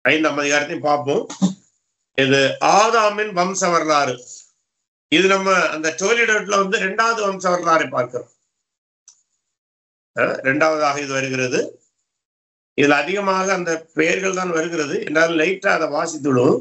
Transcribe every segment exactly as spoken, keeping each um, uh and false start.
ஐந்தாம் அதிகாரத்தையும் பார்ப்போம். இது ஆதாமின் வம்ச வரலாறு. இது நம்ம அந்த டோலிடோட்ல வந்து இரண்டாவது வம்ச வரலாறை பார்க்கிறோம். இரண்டாவதாக இது வருகிறது. இதுல அதிகமாக அந்த பெயர்கள் தான் வருகிறது. என்றாலும் லைட்டா அதை வாசித்துடும்.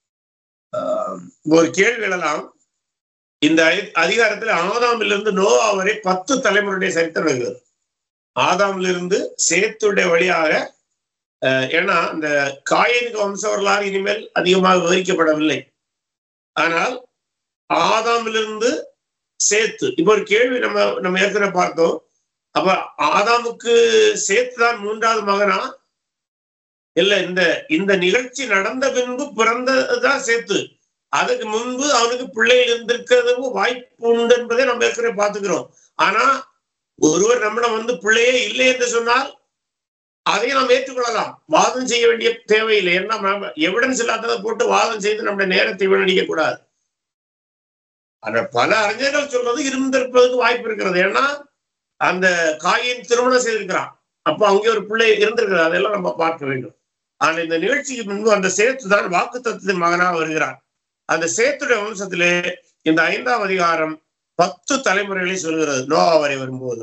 ஒரு கேள்வி எழலாம். இந்த அதிகாரத்துல ஆதாமிலிருந்து நோவா வரை பத்து தலைமுறையுடைய சரித்திரம் வருகிறது. ஆதாமிலிருந்து சேத்துடைய வழியாக, ஏன்னா இந்த காயினுக்கு வம்ச வரலாறு இனிமேல் அதிகமாக விவரிக்கப்படவில்லை. ஆனால் ஆதாமிலிருந்து சேத்து, இப்ப ஒரு கேள்வி நம்ம நம்ம ஏற்கனவே பார்த்தோம். அப்ப ஆதாமுக்கு சேத்து தான் மூன்றாவது மகனா? இல்ல, இந்த இந்த நிகழ்ச்சி நடந்த பின்பு பிறந்ததுதான் சேத்து. அதுக்கு முன்பு அவனுக்கு பிள்ளைகள் இருந்திருக்கிறதுக்கு வாய்ப்பு உண்டு என்பதை நம்ம ஏற்கனவே பார்த்துக்கிறோம். ஆனா ஒருவர் நம்மிடம் வந்து பிள்ளையே இல்லை என்று சொன்னால் அதையும் நாம் ஏற்றுக்கொள்ளலாம். வாதம் செய்ய வேண்டிய தேவையில்லை. ஏன்னா எவிடன்ஸ் இல்லாததை போட்டு வாதம் செய்து நம்முடைய நேரத்தை வீணடிக்க கூடாது. ஆனா பல அறிஞர்கள் சொல்றது இருந்திருப்பதற்கு வாய்ப்பு இருக்கிறது. ஏன்னா அந்த காயின் திருமணம் செய்திருக்கிறான். அப்போ அங்கே ஒரு பிள்ளை இருந்திருக்கிறது. அதெல்லாம் நம்ம பார்க்க வேண்டும். ஆனா இந்த நிகழ்ச்சிக்கு முன்பு அந்த சேத்து தான் வாக்குத்தத்தத்தின் மகனாக வருகிறான். அந்த சேத்துடைய வம்சத்திலே இந்த ஐந்தாம் அதிகாரம் பத்து தலைமுறைகளை சொல்கிறது நோவா வரை வரும்போது.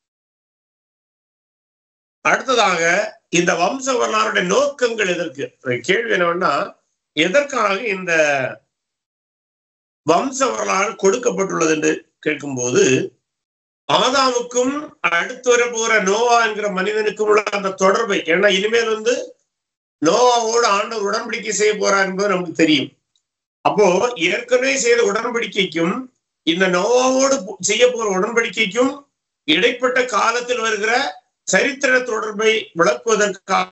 அடுத்ததாக இந்த வம்ச வரலாறுடைய நோக்கங்கள் எதற்கு? கேள்வி என்னவென்னா, எதற்காக இந்த வம்ச வரலாறு கொடுக்கப்பட்டுள்ளது என்று கேட்கும்போது, ஆதாமுக்கும் அடுத்து வர போற நோவா என்கிற மனிதனுக்கும் உள்ள அந்த தொடர்பை, ஏன்னா இனிமேல் வந்து நோவாவோடு ஆண்டவர் உடன்படிக்கை செய்ய போறார் என்பது நமக்கு தெரியும். அப்போ ஏற்கனவே செய்த உடன்படிக்கைக்கும் இந்த நோவாவோடு செய்ய போற உடன்படிக்கைக்கும் இடைப்பட்ட காலத்தில் வருகிற சரித்திர தொடர்பை விளக்குவதற்காக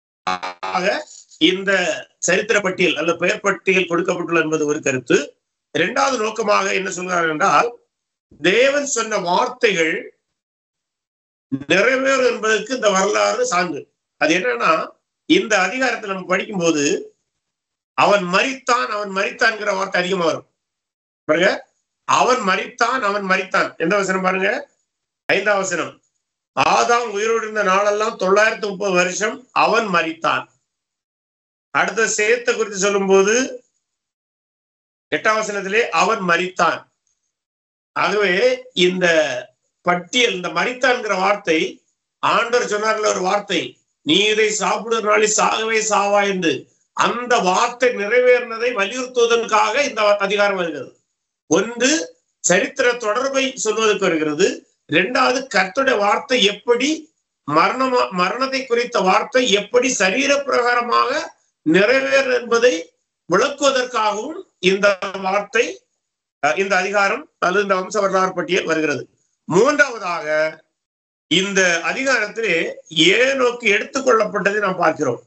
இந்த சரித்திர பட்டியல் அல்ல பெயர் பட்டியல் கொடுக்கப்பட்டுள்ள என்பது ஒரு கருத்து. இரண்டாவது நோக்கமாக என்ன சொல்கிறார் என்றால், தேவன் சொன்ன வார்த்தைகள் நிறைவேறும் என்பதற்கு இந்த வரலாறு சான்று. அது என்னன்னா, இந்த அதிகாரத்தை நம்ம படிக்கும்போது அவன் மரித்தான் அவன் மரித்தான்ங்கிற வார்த்தை அதிகமா வரும் பாருங்க. அவன் மரித்தான் அவன் மரித்தான் எந்த வசனம் பாருங்க, ஐந்தாம் வசனம். ஆதாம் உயிரோடு இருந்த நாளெல்லாம் தொள்ளாயிரத்தி முப்பது வருஷம் அவன் மரித்தான். அடுத்த சேத்தை குறித்து சொல்லும் போது எட்டாம் வசனத்திலே அவன் மரித்தான். ஆகவே இந்த பட்டியல், இந்த மரித்தான்கிற வார்த்தை, ஆண்டவர் சொன்னார்ல ஒரு வார்த்தை, நீ இதை சாப்பிடுறதுனால சாகவே சாவா என்று, அந்த வார்த்தை நிறைவேறினதை வலியுறுத்துவதற்காக இந்த அதிகாரம் வருகிறது. ஒன்று சரித்திர தொடர்பை சொல்வதற்கு வருகிறது. இரண்டாவது கர்த்தருடைய வார்த்தை எப்படி மரணமா மரணத்தை குறித்த வார்த்தை எப்படி சரீர பிரகாரமாக நிறைவேறும் என்பதை விளக்குவதற்காகவும் இந்த வார்த்தை, இந்த அதிகாரம் அல்லது இந்த வம்ச வரலாறு பட்டியல் வருகிறது. மூன்றாவதாக இந்த அதிகாரத்திலே ஏனோக்கு எடுத்துக்கொள்ளப்பட்டதை நாம் பார்க்கிறோம்.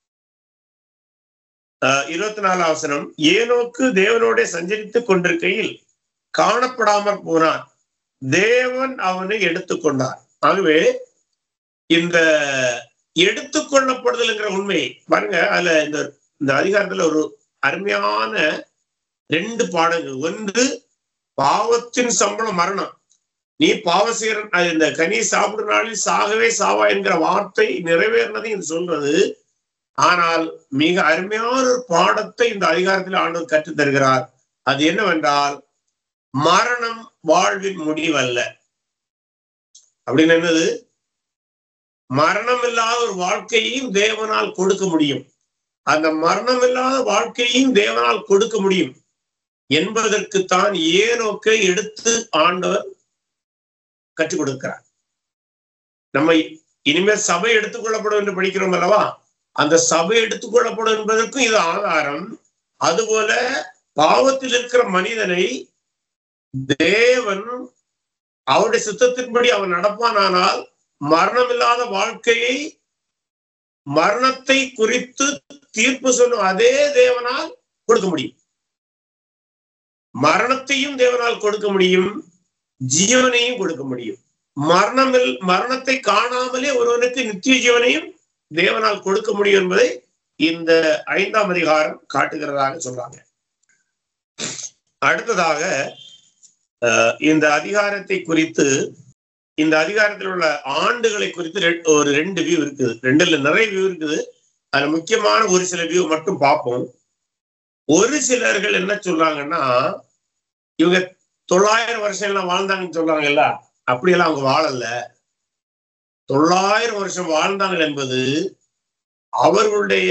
இருபத்தி நாலாம் வசனம், ஏனோக்கு தேவனோட சஞ்சரித்துக் கொண்டிருக்கையில் காணப்படாமற் போனான், தேவன் அவனை எடுத்துக்கொண்டார். ஆகவே இந்த எடுத்துக்கொள்ளப்படுதல்ங்கிற உண்மை பாருங்க. அதுல இந்த இந்த அதிகாரத்துல ஒரு அருமையான ரெண்டு பாடங்கள். ஒன்று, பாவத்தின் சம்பளம் மரணம், நீ பாவ செய்யற இந்த கனி சாப்பிடும் நாளில் சாகவே சாவா என்கிற வார்த்தை நிறைவேறினதை இது சொல்றது. ஆனால் மிக அருமையான ஒரு பாடத்தை இந்த அதிகாரத்தில் ஆண்டவர் கற்றுத் தருகிறார். அது என்னவென்றால், மரணம் வாழ்வின் முடிவல்ல. அப்படின்னு என்னது? மரணம் இல்லாத ஒரு வாழ்க்கையையும் தேவனால் கொடுக்க முடியும். அந்த மரணம் இல்லாத வாழ்க்கையையும் தேவனால் கொடுக்க முடியும் என்பதற்குத்தான் ஏனோக்கை எடுத்து ஆண்டவர் கற்றுக் கொடுக்கிறார். நம்ம இனிமேல் சபை எடுத்துக்கொள்ளப்படும் என்று படிக்கிறோம் அல்லவா? அந்த சபை எடுத்துக்கொள்ளப்படும் என்பதற்கும் இது ஆதாரம். அதுபோல பாவத்தில் இருக்கிற மனிதனை தேவன் அவருடைய சித்தத்தின்படி அவன் நடப்பானால் மரணம் இல்லாத வாழ்க்கையை, மரணத்தை குறித்து தீர்ப்பு சொல்லும் அதே தேவனால் கொடுக்க முடியும். மரணத்தையும் தேவனால் கொடுக்க முடியும், ஜீவனையும் கொடுக்க முடியும். மரணமில் மரணத்தை காணாமலே ஒருவனுக்கு நித்திய ஜீவனையும் தேவனால் கொடுக்க முடியும் என்பதை இந்த ஐந்தாம் அதிகாரம் காட்டுகிறதாக சொல்றாங்க. அடுத்ததாக இந்த அதிகாரத்தை குறித்து, இந்த அதிகாரத்தில் உள்ள ஆண்டுகளை குறித்து ஒரு ரெண்டு வியூ இருக்குது. ரெண்டுல நிறைய வியூ இருக்குது. அதுல முக்கியமான ஒரு சில வியூ மட்டும் பார்ப்போம். ஒரு சிலர்கள் என்ன சொல்றாங்கன்னா, இவங்க தொள்ளாயிரம் வருஷம் எல்லாம் வாழ்ந்தாங்கன்னு சொல்றாங்கல்ல, அப்படியெல்லாம் அவங்க வாழல. தொள்ளாயிரம் வருஷம் வாழ்ந்தாங்க என்பது அவர்களுடைய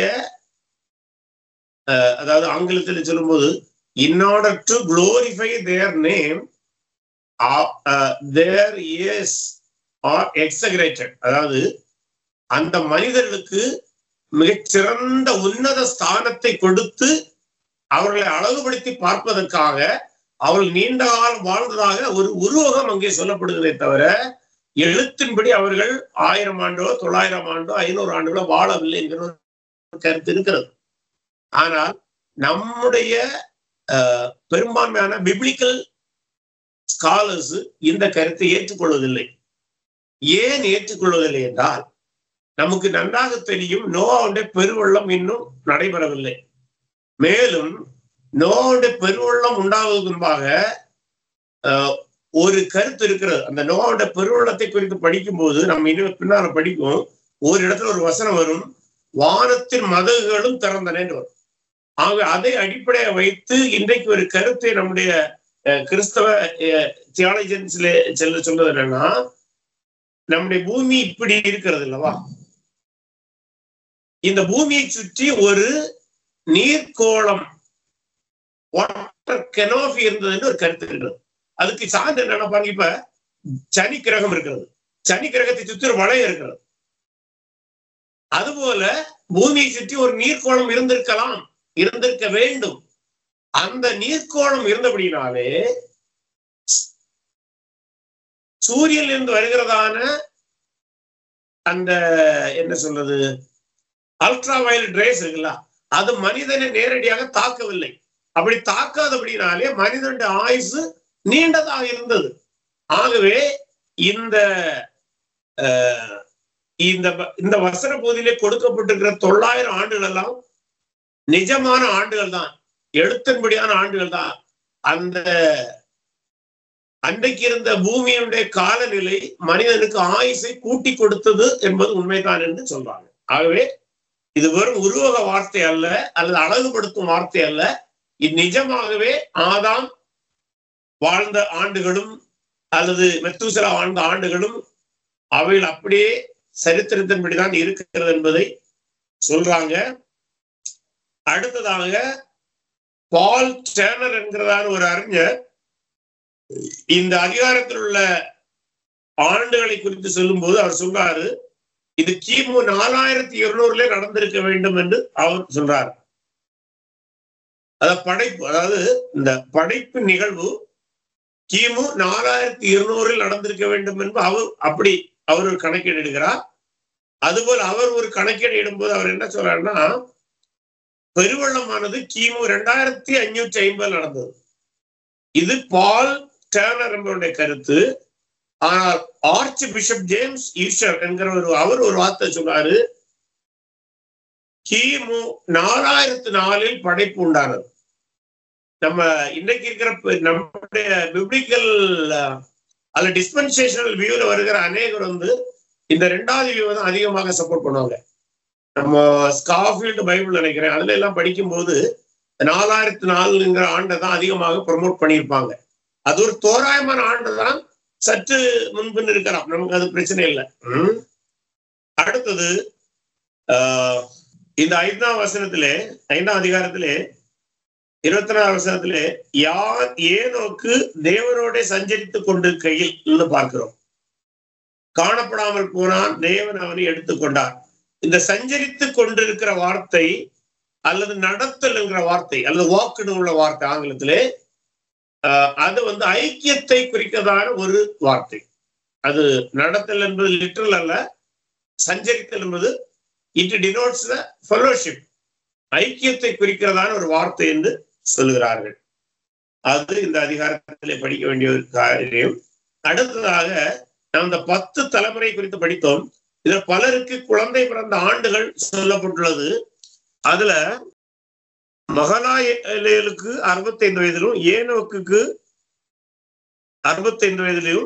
அதாவது ஆங்கிலத்தில் சொல்லும்போது in order to glorify their name uh, uh, their years are exaggerated. அதாவது அந்த மனிதர்களுக்கு மிகச்சிறந்த உன்னத ஸ்தானத்தை கொடுத்து அவர்களை அழகுபடுத்தி பார்ப்பதற்காக அவர்கள் நீண்ட காலம் வாழ்ந்ததாக ஒரு உருவகம் அங்கே சொல்லப்படுகிறதே தவிர எழுத்தின்படி அவர்கள் ஆயிரம் ஆண்டோ தொள்ளாயிரம் ஆண்டோ ஐநூறு ஆண்டுகளோ வாழவில்லை என்கிற கருத்து இருக்கிறது. ஆனால் நம்முடைய பெரும்பான்மையான பிப்ளிக்கல் ஸ்காலர்ஸ் இந்த கருத்தை ஏற்றுக்கொள்வதில்லை. ஏன் ஏற்றுக்கொள்வதில்லை என்றால், நமக்கு நன்றாக தெரியும் நோவாவுடைய பெருவெள்ளம் இன்னும் நடைபெறவில்லை. மேலும் நோவாவுடைய பெருவெள்ளம் உண்டாவதற்கு முன்பாக ஒரு கருத்து இருக்கிறது. அந்த நோவாவுடைய பெருவெள்ளத்தை குறித்து படிக்கும் போது நம்ம இன்னும் பின்னால படிக்கும், ஒரு இடத்துல ஒரு வசனம் வரும், வானத்தின் மதகுகளும் திறந்தன வரும். ஆக அதை அடிப்படையை வைத்து இன்றைக்கு ஒரு கருத்தை நம்முடைய கிறிஸ்தவ தியாலஜியன்ஸ்ல செல்ல சொல்றது என்னன்னா, நம்முடைய பூமி இப்படி இருக்கிறது இல்லவா, இந்த பூமியை சுற்றி ஒரு நீர்க்கோளம் வாட்டர் கெனோபி இருந்ததுன்னு ஒரு கருத்து இருக்கிறது. அதுக்கு சார்ந்து என்ன நினைப்பாங்க, இப்ப சனி கிரகம் இருக்கிறது, சனி கிரகத்தை சுற்றி ஒரு வளையம் இருக்கிறது, அதுபோல பூமியை சுற்றி ஒரு நீர்க்கோளம் இருந்திருக்கலாம், இருந்திருக்க வேண்டும். அந்த நீர்க்கோளம் இருந்தபடினாலே சூரியனில் இருந்து வருகிறதான அந்த என்ன சொல்றது அல்ட்ரா வயலட் ரேஸ் இருக்குல்ல, அது மனிதனை நேரடியாக தாக்கவில்லை. அப்படி தாக்காதபடினாலே மனிதனுடைய ஆயுசு நீண்டதாக இருந்தது. ஆகவே இந்த இந்த வசன பகுதியிலே கொடுக்கப்பட்டிருக்கிற தொள்ளாயிரம் ஆண்டுகள் எல்லாம் நிஜமான ஆண்டுகள் தான், எழுத்தின்படியான ஆண்டுகள் தான். அந்த அன்றைக்கு இருந்த பூமியுடைய காலநிலை மனிதனுக்கு ஆயுசை கூட்டி கொடுத்தது என்பது உண்மைதான் என்று சொல்றாங்க. ஆகவே இது வெறும் உருவக வார்த்தை அல்ல, அல்லது அழகுபடுத்தும் வார்த்தை அல்ல. இது நிஜமாகவே ஆதாம் வாழ்ந்த ஆண்டுகளும் அல்லது மெத்தூசலா வாழ்ந்த ஆண்டுகளும் அவைகள் அப்படியே சரித்திரத்தின்படிதான் இருக்கிறது என்பதை சொல்றாங்க. அடுத்ததாக பால் டேர்னர் என்கிறதான ஒரு அறிஞர் இந்த அதிகாரத்தில் உள்ள ஆண்டுகளை குறித்து சொல்லும் போது அவர் சொல்றாரு, இது கிமு நாலாயிரத்தி இருநூறுல நடந்திருக்க வேண்டும் என்று அவர் சொல்றார். அத படைப்பு, அதாவது இந்த படைப்பு நிகழ்வு கிமு நாலாயிரத்தி இருநூறில் நடந்திருக்க வேண்டும் என்று அவர் அப்படி அவர் ஒரு கணக்கீடு எடுக்கிறார். அதுபோல் அவர் ஒரு கணக்கீடு இடும்போது அவர் என்ன சொல்றாருன்னா, பெருவெள்ளமானது கிமு இரண்டாயிரத்தி ஐநூற்றி ஐம்பது நடந்தது. இது பால் டேர்னர் என்பவருடைய கருத்து. ஆனால் ஆர்ச் பிஷப் ஜேம்ஸ் ஈஸ்டர் என்கிற ஒரு அவர் ஒரு வார்த்தை சொல்றாரு, கிமு நாலாயிரத்தி நாலில் படைப்பு உண்டானது. நம்ம இன்னைக்கு இருக்கிற நம்முடைய பிப்ளிக்கல் அல்ல டிஸ்பென்சேஷனல் வியூல வருகிற அநேகர் வந்து இந்த ரெண்டாவது வியூ தான் அதிகமாக சப்போர்ட் பண்ணுவாங்க. நம்ம ஸ்காஃபீல்டு பைபிள் நினைக்கிறேன், அதுல எல்லாம் படிக்கும் போது நாலாயிரத்தி நாலுங்கிற ஆண்டை தான் அதிகமாக ப்ரமோட் பண்ணியிருப்பாங்க. அது ஒரு தோராயமான ஆண்டு தான், சற்று முன்பின் இருக்கலாம், நமக்கு அது பிரச்சனை இல்லை. உம் அடுத்தது ஆஹ் இந்த ஐந்தாம் வசனத்திலே ஐந்தாம் அதிகாரத்திலே இருபத்தி நாலு வசனத்திலே யார் ஏனோக்கு தேவனோட சஞ்சரித்து கொண்டிருக்கையில் பார்க்கிறோம். காணப்படாமல் போனான், தேவன் அவனை எடுத்துக்கொண்டார். இந்த சஞ்சரித்து கொண்டிருக்கிற வார்த்தை அல்லது நடத்தல் என்கிற வார்த்தை அல்லது வாக்குன்னு உள்ள வார்த்தை ஆங்கிலத்திலே ஆஹ் அது வந்து ஐக்கியத்தை குறிக்கதான ஒரு வார்த்தை. அது நடத்தல் என்பது லிட்டரல் அல்ல, சஞ்சரித்தல் என்பது இட் டினோட்ஸ் த ஃபெலோஷிப், ஐக்கியத்தை குறிக்கிறதான ஒரு வார்த்தை என்று சொல்லுகிறார்கள். அது இந்த அதிகாரத்திலே படிக்க வேண்டிய ஒரு காரியம். அடுத்ததாக நாம் இந்த பத்து தலைமுறை குறித்து படித்தோம். இதுல பலருக்கு குழந்தை பிறந்த ஆண்டுகள் சொல்லப்பட்டுள்ளது. அதுல மகலாயேலுக்கு அறுபத்தி ஐந்து வயதிலும் ஏனோக்கு அறுபத்தி ஐந்து வயதிலும்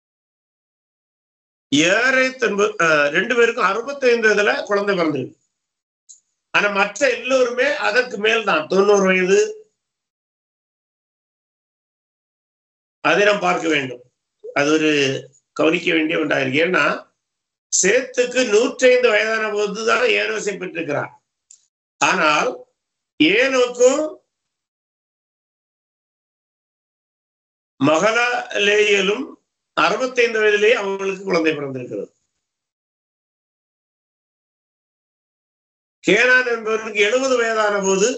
ஏரேத் என்பது ரெண்டு பேருக்கும் அறுபத்தி ஐந்து வயதுல குழந்தை பிறந்திருக்கு. ஆனா மற்ற எல்லோருமே அதற்கு மேல்தான் தொண்ணூறு வயது. அதை நாம் பார்க்க வேண்டும். அது ஒரு கவனிக்க வேண்டிய ஒன்றா இருக்கு. ஏன்னா சேத்துக்கு நூற்றி ஐந்து வயதான போதுதான் ஏனோசை பெற்றிருக்கிறார். ஆனால் ஏனோக்கும் மகலாலேயலும் அறுபத்தி ஐந்து வயதிலேயே அவங்களுக்கு குழந்தை பிறந்திருக்கிறது. கேனான் என்பவருக்கு எழுபது வயதான போது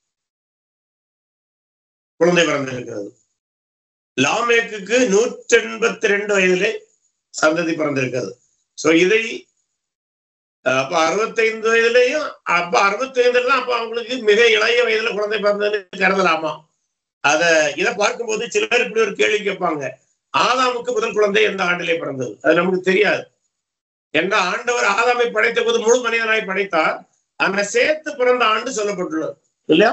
குழந்தை பிறந்திருக்கிறது. லாமேக்கு நூற்றி எண்பத்தி ரெண்டு வயதிலே சந்ததி பிறந்திருக்கிறது. சோ இதை அப்ப அறுபத்தி ஐந்து வயதுலயும் அப்ப அறுபத்தி ஐந்துல தான் அப்ப அவங்களுக்கு மிக இளைய வயதுல குழந்தை பிறந்ததுன்னு கருதலாமா? அத இதை பார்க்கும்போது சிலர் இப்படி ஒரு கேள்வி கேட்பாங்க, ஆதாமுக்கு முதல் குழந்தை எந்த ஆண்டிலே பிறந்தது? அது நமக்கு தெரியாது. என்ற ஆண்டவர் ஆதாமை படைத்த போது முழு மனிதனாய் படைத்தார். அந்த சேத்து பிறந்த ஆண்டு சொல்லப்பட்டுள்ளது இல்லையா?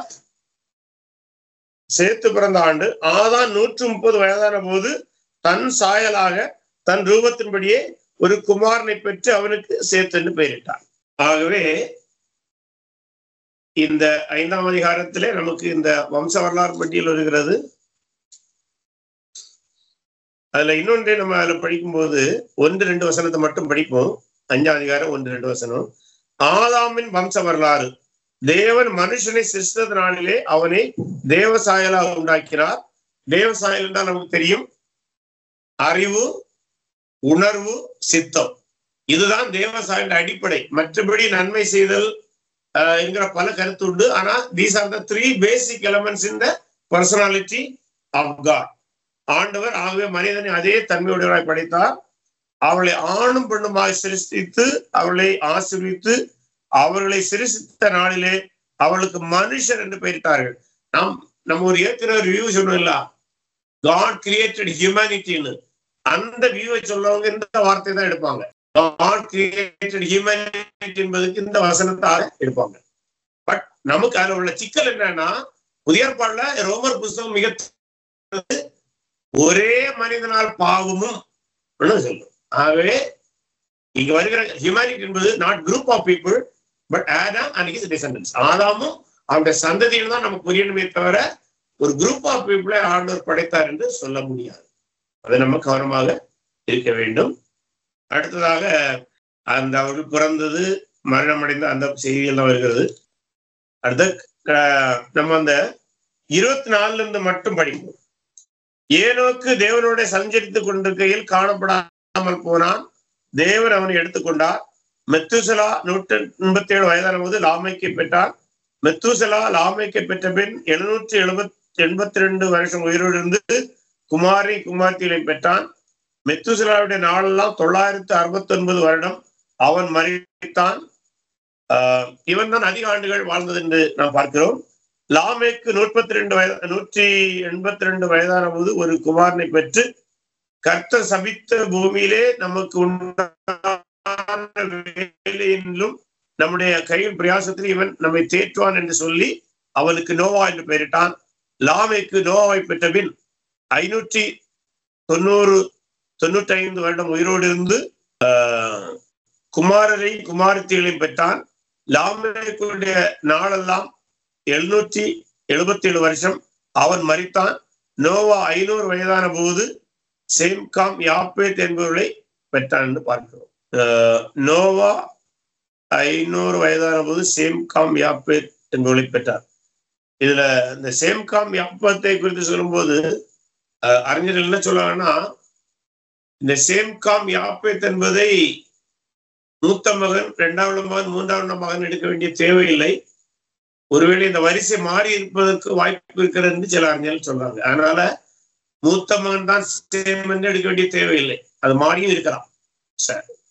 சேத்து பிறந்த ஆண்டு ஆதான் நூற்று முப்பது வயதான போது தன் சாயலாக தன் ரூபத்தின்படியே ஒரு குமாரனை பெற்று அவனுக்கு சேத்து என்று பெயரிட்டார். ஆகவே இந்த ஐந்தாம் அதிகாரத்திலே நமக்கு இந்த வம்ச வரலாறு பட்டியல் வருகிறது. அதுல இன்னொன்றை நம்ம அதுல படிக்கும்போது ஒன்று ரெண்டு வசனத்தை மட்டும் படிப்போம். அஞ்சாம் அதிகாரம் ஒன்று ரெண்டு வசனம். ஆதாமின் வம்ச வரலாறு. தேவன் மனுஷனை சிருஷ்டித்த நாளிலே அவனை தேவசாயலாக உண்டாக்கினார். தேவசாயல் என்றால் நமக்கு தெரியும், அறிவு, உணர்வு, சித்தம். இதுதான் தேவசாயின் அடிப்படை. மற்றபடி நன்மை செய்தல் என்கிற பல கருத்து உண்டு. ஆனா these are the three basic elements in the personality of God. ஆண்டவர் ஆகவே மனிதனை அதே தன்மையுடையவராய் படைத்தார். அவளை ஆணும் பெண்ணுமாய் சிருஷ்டித்து அவளை ஆசீர்வித்து அவர்களை சிருஷ்டித்த நாளிலே அவளுக்கு மனுஷர் என்று பெயரிட்டார்கள். நாம் நம்ம ஒரு ஏற்கனவே ஒரு வியூ சொன்னோம்ல, காட் கிரியேட்டட் ஹியூமனிட்டின்னு. அந்த வியூவை சொல்லவங்க இந்த வார்த்தை தான் எடுப்பாங்க. காட் கிரியேட்டட் ஹியூமனிட்டி என்பதுக்கு இந்த வசனத்தால எடுப்பாங்க. பட் நமக்கு அதுல உள்ள சிக்கல் என்னன்னா, புதிய ஏற்பாடுல ரோமர் புஸ்தகம் மிக ஒரே மனிதனால் பாவமும் சொல்லும். ஆகவே இங்க வருகிற ஹியூமனிட்டி என்பது not group of people, but Adam and his descendants. ஆதாமும் அவருடைய சந்ததியில் தான் நமக்கு புரியணுமே தவிர ஒரு குரூப் ஆஃப் பீப்புளை ஆண்டவர் படைத்தார் என்று சொல்ல முடியாது. அதை நம்ம கவனமாக இருக்க வேண்டும். அடுத்ததாக அந்த அவர்கள் பிறந்தது மரணமடைந்த அந்த செய்தியெல்லாம் வருகிறது. அடுத்த நம்ம அந்த இருபத்தி நாலுல இருந்து மட்டும் படிப்போம். ஏனோக்கு தேவனோட சஞ்சரித்துக் கொண்டிருக்கையில் காணப்படாமல் போனான். தேவன் அவனை எடுத்துக்கொண்டார். மெத்துசலா நூற்றி எண்பத்தி ஏழு வயதான போது லாமைக்கை பெற்றார். மெத்துசலா லாமைக்கை பெற்ற பின் எழுநூற்றி எழுபத்தி எண்பத்தி ரெண்டு வருஷம் உயிரோடு இருந்து குமாரி குமார்த்திகளை பெற்றான். மெத்துசலாவுடைய நாளெல்லாம் தொள்ளாயிரத்தி அறுபத்தி ஒன்பது வருடம். அவன் மரித்தான். ஆஹ் இவன் தான் அதிக ஆண்டுகள் வாழ்ந்தது என்று நாம் பார்க்கிறோம். லாமேக்கு நூற்பத்தி ரெண்டு வயது நூற்றி எண்பத்தி ரெண்டு வயதான போது ஒரு குமாரனை பெற்று கர்த்தர் சபித்த பூமியிலே நமக்கு உண்டான வேலையிலும் நம்முடைய கையின் பிரயாசத்தில் இவன் நம்மை தேற்றுவான் என்று சொல்லி அவனுக்கு நோவா என்று பெயரிட்டான். லாமேக்கு நோவாவை பெற்ற பின் ஐநூற்றி தொண்ணூறு தொண்ணூற்றி ஐந்து வருடம் உயிரோடு இருந்து ஆஹ் குமாரரையும் குமாரத்திகளையும் பெற்றான். லாமேக்குடைய நாளெல்லாம் எழுநூற்றி எழுபத்தி ஏழு வருஷம். அவன் மரித்தான். நோவா ஐநூறு வயதான போது சேம்காம் யாப்பேத் என்பவர்களை பெற்றான் என்று பார்க்கிறோம். நோவா ஐநூறு வயதான போது சேம்காம் யாப்பேத் என்பவர்களை பெற்றார். இதுல இந்த சேம்காம் யாப்பத்தை குறித்து சொல்லும்போது அறிஞர்கள் என்ன சொல்றாங்கன்னா, இந்த சேம்காம் யாப்பேத் என்பதை மூத்த மகன், இரண்டாவது மகன், மூன்றாவது மகன் எடுக்க வேண்டிய தேவையில்லை. ஒருவேளை இந்த வரிசை மாறி இருப்பதற்கு வாய்ப்பு இருக்கிறது என்று சில அறிஞர்கள் சொல்றாங்க. அதனால மூத்த மகன் தான் சேம் என்று எடுக்க வேண்டிய தேவையில்லை, அது மாறியும் இருக்கலாம். சரி,